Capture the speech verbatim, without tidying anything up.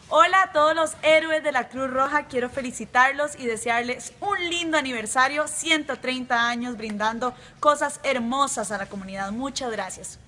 Hola a todos los héroes de la Cruz Roja, quiero felicitarlos y desearles un lindo aniversario, ciento treinta años brindando cosas hermosas a la comunidad. Muchas gracias.